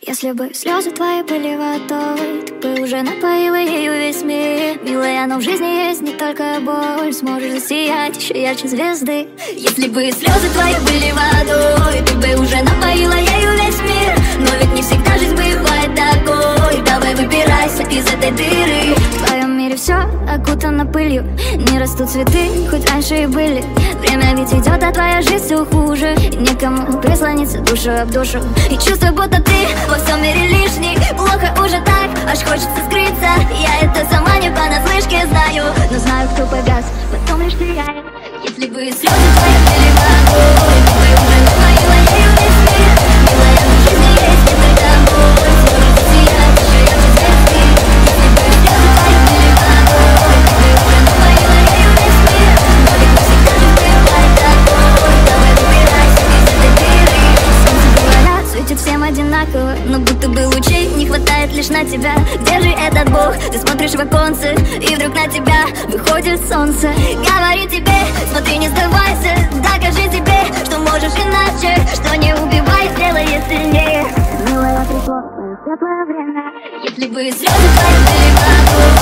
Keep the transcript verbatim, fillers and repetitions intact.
Если бы слезы твои были водой, ты бы уже напоила ею весь мир. Милая, но в жизни есть не только боль, сможешь засиять еще ярче звезды. Если бы слезы твои были водой, ты бы уже напоила ею весь мир. Но ведь не всегда жизнь бывает такой. Давай выбирайся из этой дыры. В твоем мире все окутано пылью, не растут цветы, хоть раньше и были. Время ведь идет, а твоя жизнь все хуже. И некому прислониться душу об душу. И чувствую, будто ты во всем мире лишний. Плохо уже так, аж хочется скрыться. Я это сама не понаслышке знаю, но знаю, кто погас, потом лишь теряет. Если бы слезы твои были водой, ты бы уже напоила ею весь мир. Милая, но в жизни есть не только боль, сможешь засиять еще ярче звезды. Если бы слезы твои были водой, ты бы уже напоила ею весь мир. Но ведь не всегда же бывает такой. Давай выбирайся из этой дыры. Солнце, говорят, светит всем одинаково, но будто бы лучей не хватает лишь на тебя. Где же этот Бог? Ты смотришь в оконце, и вдруг на тебя выходит солнце. Говорит тебе, смотри, не сдавайся. Докажи себе, что можешь иначе, что не убивай, сделай сильнее. Милая, пришло твое светлое время. Если бы слезы твои были водой,